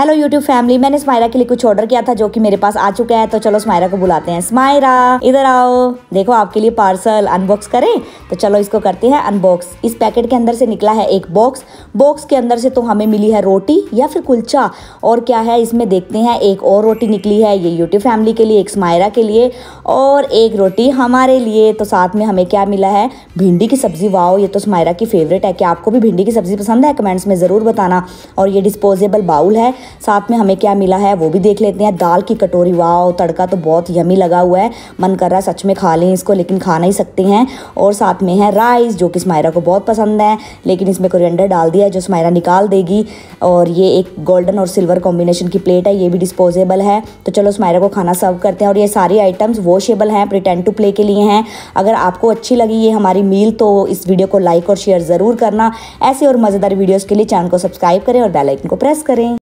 Hello YouTube family, मैंने स्मायरा के लिए कुछ ऑर्डर किया था जो कि मेरे पास आ चुका है। तो चलो स्मायरा को बुलाते हैं। स्मायरा इधर आओ, देखो आपके लिए पार्सल अनबॉक्स करें। तो चलो इसको करते हैं अनबॉक्स। इस पैकेट के अंदर से निकला है एक बॉक्स के अंदर से तो हमें मिली है रोटी या फिर कुलचा, और क्या है इसमें देखते हैं। एक और रोटी निकली है, ये यूट्यूब फैमिली के लिए, एक स्मायरा के लिए और एक रोटी हमारे लिए। तो साथ में हमें क्या मिला है, भिंडी की सब्जी। वाओ, ये तो स्मायरा की फेवरेट है। क्या आपको भी भिंडी की सब्जी पसंद है? कमेंट्स में ज़रूर बताना। और ये डिस्पोजेबल बाउल है। साथ में हमें क्या मिला है वो भी देख लेते हैं। दाल की कटोरी। वाओ, तड़का तो बहुत यमी लगा हुआ है, मन कर रहा है सच में खा लें इसको, लेकिन खा नहीं सकते हैं। और साथ में है राइस जो कि स्मायरा को बहुत पसंद है, लेकिन इसमें कोरिएंडर डाल दिया है जो स्मायरा निकाल देगी। और ये एक गोल्डन और सिल्वर कॉम्बिनेशन की प्लेट है, ये भी डिस्पोजेबल है। तो चलो स्मायरा को खाना सर्व करते हैं। और ये सारी आइटम्स वॉशेबल हैं, प्रिटेंड टू प्ले के लिए हैं। अगर आपको अच्छी लगी ये हमारी मील तो इस वीडियो को लाइक और शेयर ज़रूर करना। ऐसे और मज़ेदार वीडियोज़ के लिए चैनल को सब्सक्राइब करें और बेल आइकन को प्रेस करें।